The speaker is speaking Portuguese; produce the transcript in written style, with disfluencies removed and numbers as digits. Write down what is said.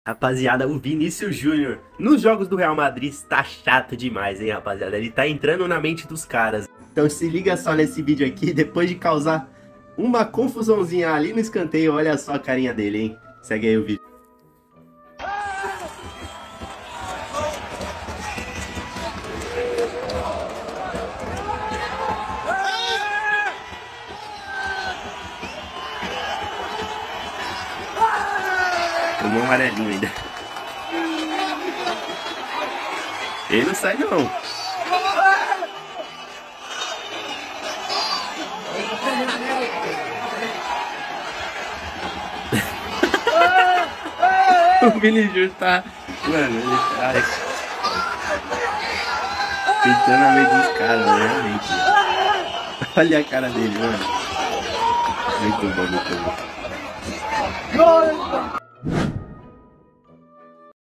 Rapaziada, o Vinícius Júnior nos jogos do Real Madrid está chato demais, hein, rapaziada? Ele tá entrando na mente dos caras. Então se liga só nesse vídeo aqui, depois de causar uma confusãozinha ali no escanteio, olha só a carinha dele, hein? Segue aí o vídeo. Tomou um amarelinho ainda. Ele não sai não. O Vinícius tá... Mano, ele tá... Pintando a mente dos caras, né? Realmente. Olha a cara dele, mano. Muito bom, muito bom.